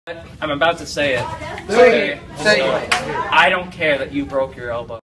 I'm about to say it. Say it. I don't care that you broke your elbow.